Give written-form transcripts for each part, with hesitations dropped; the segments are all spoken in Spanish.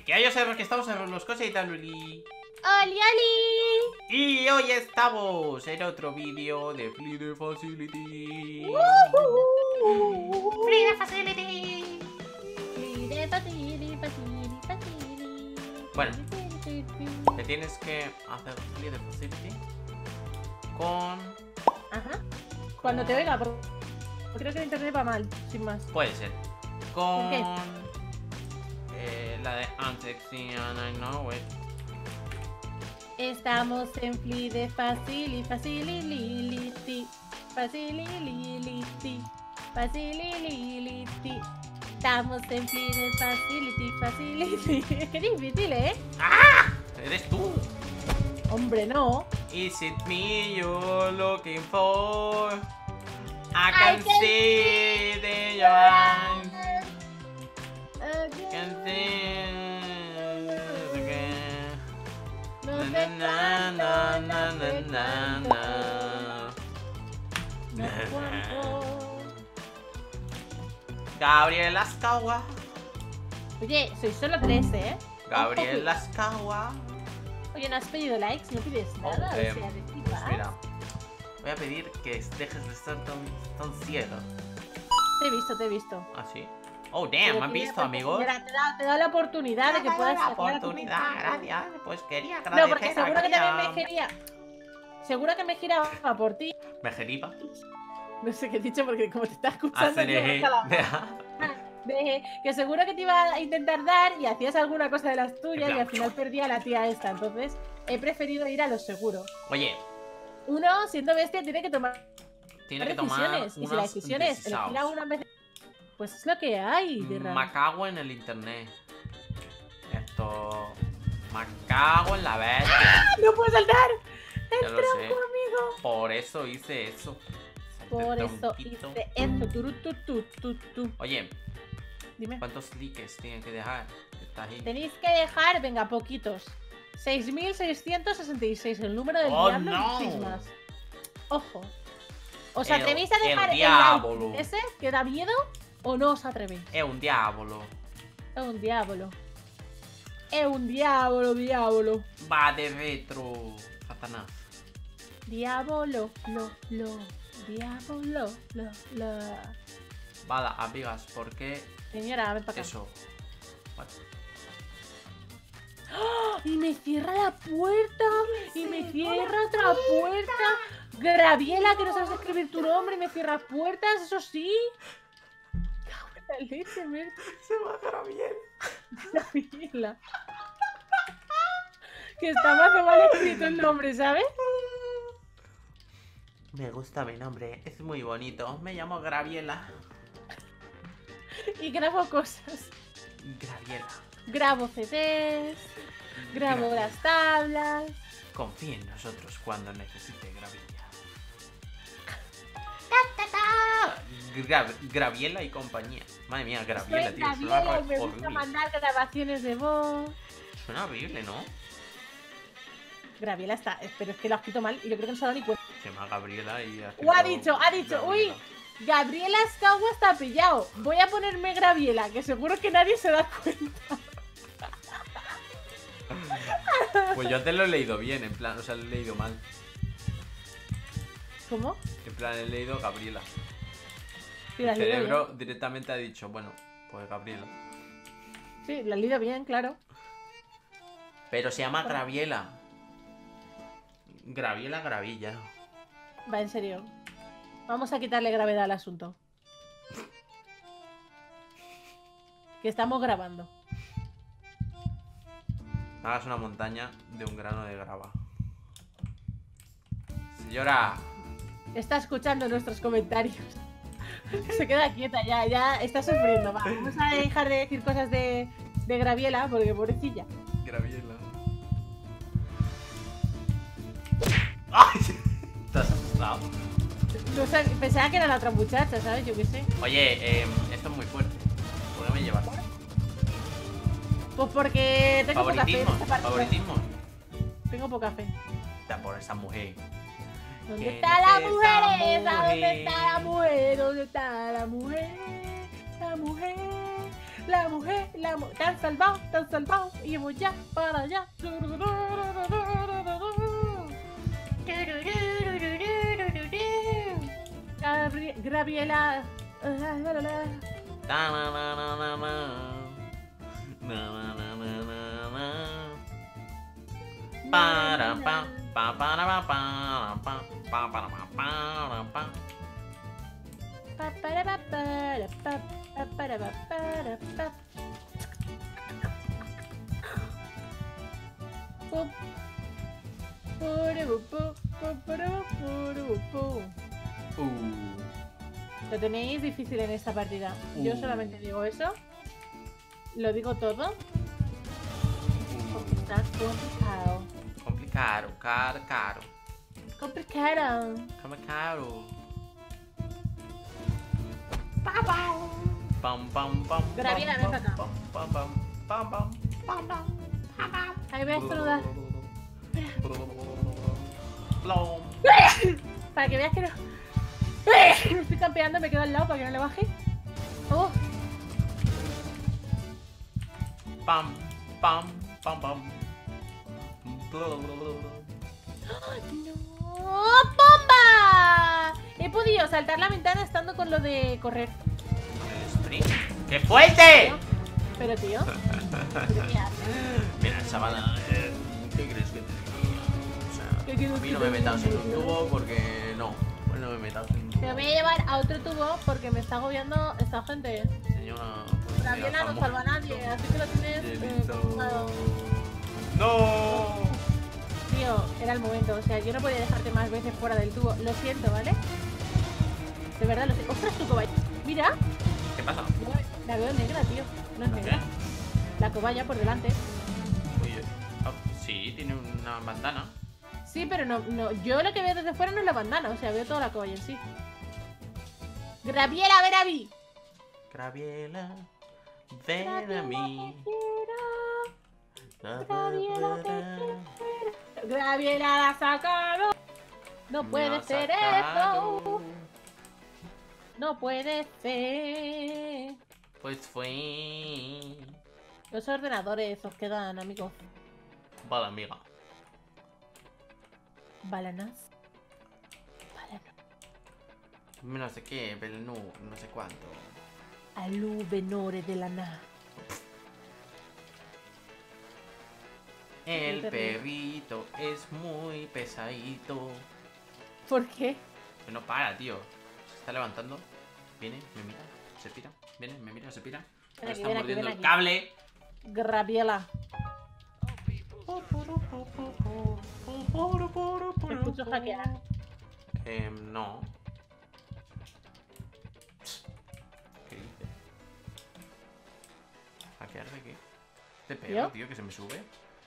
Que yo sé que estamos en los cosas y tal. ¡Oli, oli! Y hoy estamos en otro vídeo de Flide Facility. ¡Flide Facility! Flide Facility, Facility, Facility. Bueno, te tienes que hacer Flide Facility con... Ajá. Cuando te oiga, porque creo que el internet va mal, sin más. Puede ser. Con... ¿Qué? La de Antexy and I know it. Estamos en Flide Facility, Facility, Facility, Facility. Estamos en Flide Facility, Facility. Qué difícil, ¿eh? ¡Ah! ¿Eres tú? Hombre, no. Is it me you're looking for? I can see it in your eyes. Can see it again. Na na na na na na na. Gabriel Lascagua. Oye, sois solo 3, ¿eh? Gabriel Lascagua. Oye, ¿no has pedido likes? ¿No pides nada? O sea, de Pues mira, voy a pedir que dejes de estar tan ciego. Te he visto. ¿Ah, sí? Oh, damn, ¿me has visto, amigos? Te da la oportunidad de que puedas la sacar oportunidad, gracias. Pues quería No, agradecer. porque seguro que también me quería. Seguro que me giraba por ti. ¿Me geriba? No sé qué he dicho porque como te está escuchando. Hacer Que seguro que te iba a intentar dar y hacías alguna cosa de las tuyas y al final perdía a la tía esta. Entonces he preferido ir a lo seguro. Oye, Uno, siendo bestia, tiene que tomar decisiones. Y si la decisión es elegir a una vez, pues es lo que hay de raro. Me cago en el internet. Esto... Me cago en la bestia. ¡Ah! ¡No puedo saltar! Ya ¡El lo tronco, sé. amigo! Por eso hice eso. Por eso tronquito. hice eso. Tu. Oye, Dime. ¿cuántos likes tienen que dejar? Estás ahí. Tenéis que dejar, venga, poquitos. 6.666, el número del ¡Oh, diablo. no! Y más. Ojo. ¿Os El- atrevéis a dejar el el diablo. like ese que da miedo o no os atrevéis? Es un diablo. Es un diablo. Es un diablo. Va de retro, Satanás. Diablo, diablo, lo. Vale, amigas, ¿por qué Señora, ven para acá. eso? Bueno, ¡Ah! Y me cierra la puerta. Y me cierra otra puerta. Graviela, que no sabes escribir tu nombre y me cierras puertas, eso sí. Cago en la leche, Merce. se va a Gabriel. Graviela. Que está más mal escrito el nombre, ¿sabes? Me gusta mi nombre, es muy bonito. Me llamo Graviela. Y grabo cosas. Graviela. Grabo CDs. Grabo las tablas. Confía en nosotros cuando necesite Graviela. Graviela y compañía. Madre mía, Graviela, Soy tío. Graviela y Suena me gusta horrible. mandar grabaciones de voz. Suena horrible, ¿no? Graviela está, pero es que lo ha escrito mal y yo creo que no se ha dado ni cuenta. Se llama Gabriela y... O ha dicho, uy, Gabriela Escagua está pillado. Voy a ponerme Graviela, que seguro que nadie se da cuenta. Pues yo antes lo he leído bien, en plan, o sea, lo he leído mal. ¿Cómo? En plan, he leído Gabriela. Sí, la El has leído cerebro directamente ha dicho, bueno, pues Gabriela. bien. Sí, la has leído bien, claro. Pero se llama Graviela. Graviela Gravilla. Va, en serio. Vamos a quitarle gravedad al asunto. Que estamos grabando. Hagas una montaña de un grano de grava. Señora. Está escuchando nuestros comentarios. Se queda quieta ya está sufriendo. Va, vamos a dejar de decir cosas de Graviela, porque pobrecilla. Graviela. ¡Ay! ¿Te has asustado? No sé, pensaba que era la otra muchacha, ¿sabes? Yo qué sé. Oye, esto es muy fuerte. ¿Por qué me llevas? Pues porque tengo poca fe. en Favoritismo, esta partida. favoritismo. Tengo poca fe. Ya por esa mujer. ¿Dónde ¿Quién está la es esa mujer esa? ¿Dónde mujer? está la mujer? ¿Dónde está la mujer? La mujer. Te han salvado. Y voy ya para allá. Graviela. Para pa pa para pa pa pa pa para pa para pa. Lo tenéis difícil en esta partida. Yo solamente digo eso. Lo digo todo. Está complicado. Caro. Complicado. Pam pam pam. Graviela, ven para acá. Pam. Ahí voy a saludar. Para que veas que no. Me estoy campeando, me quedo al lado para que no le baje. Oh. Pam. ¡No! ¡Bomba! He podido saltar la ventana estando con lo de correr. ¡Qué fuerte! Pero tío. Mira, chaval, ¿qué crees que te diga? O sea, a mí no me metas en un tubo porque no. Pues no me metas en un tubo. Te voy a llevar a otro tubo porque me está agobiando esta gente. Señora, Gabriela no salva a nadie, así que lo tienes complicado. ¡No! Tío, era el momento, o sea, yo no podía dejarte más veces fuera del tubo. Lo siento, ¿vale? De verdad, lo siento. ¡Ostras, tu cobaya! Mira. ¿Qué pasa? La veo negra, tío. No es negra. La cobaya por delante. Oye, sí, tiene una bandana. Sí, pero no. Yo lo que veo desde fuera no es la bandana, o sea, veo toda la cobaya en sí. Graviela, ven a mí. Graviela, ven a mí. Graviela la ha sacado. No puede ser esto. No puede ser. Pues fue. Los ordenadores os quedan, amigos. Vale, amiga. Balanas. No sé qué, pero no sé cuánto. Alu venore de la na. El perrito es muy pesadito. ¿Por qué? No para, tío. Se está levantando. Viene, me mira, se pira. Viene, me mira, se pira. Ahora está mordiendo el cable. Graviela. Te escucho hackear. No. ¿Qué dice? ¿Hackear de qué? ¿De perro, tío, que se me sube?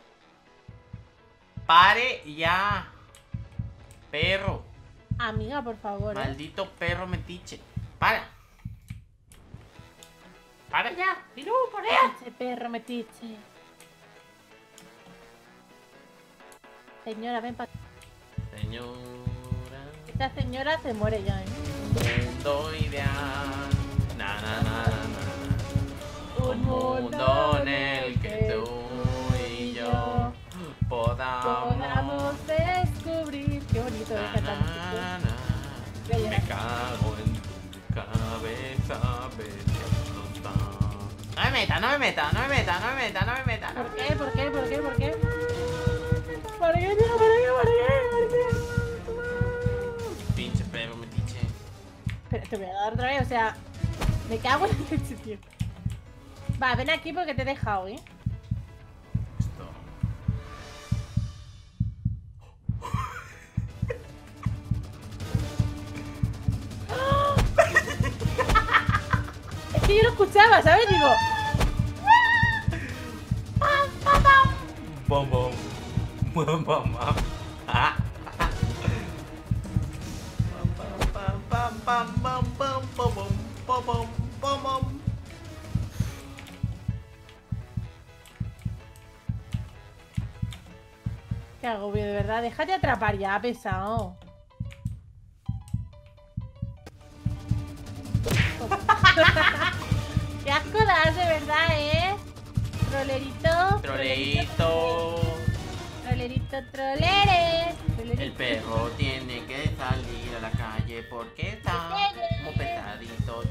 ¡Pare ya! ¡Perro! Amiga, por favor. Maldito perro metiche. ¡Para! ¡Para ya! ¡Mirú, por allá! Ese perro metiche. Señora, ven para. Señora. Esta señora se muere ya, Mundo ideal. Na, na, na, na. Un mundo en el que tú y yo podamos descubrir. Qué bonito es esta canción. Me cago en tu cabeza, preciosa. No me meta, no me meta, no me meta, no me meta, no me meta. ¿Por qué? ¿Por qué? ¿Por qué? ¿Por qué? ¿Por qué, tío? ¿Por qué? ¿Por qué? Pinche perro metiche. Pero te voy a dar otra vez, o sea, me cago en la leche, tío. Va, ven aquí porque te he dejado, ¿eh? Esto. Es que yo lo escuchaba, ¿sabes? Digo... Bom, bom. Bom, bom, bom. Ah. Pam, pam, pam, pam, pam, pam, pam, pam, pam, pam. Qué agobio, de verdad. Déjate atrapar ya, pesado. Qué asco das, de verdad. trolerito. Troleito. Trolerito, trolere. El perro tiene que salir a la calle porque está muy pesadito.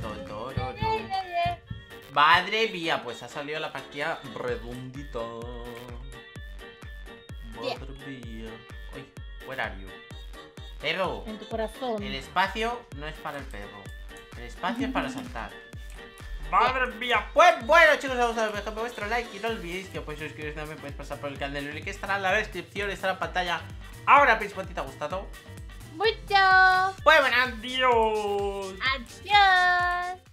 Madre mía, pues ha salido la partida redondita. Madre mía. Uy, where are you? Perro. En tu corazón. El espacio no es para el perro. El espacio es para saltar. Madre mía. Pues bueno, chicos, vamos a ver, dejadme vuestro like y no olvidéis que podéis suscribiros también, podéis pasar por el canal del que estará en la descripción, estará en pantalla. Ahora mismo, ¿te ha gustado? Mucho. Pues bueno, adiós. Adiós.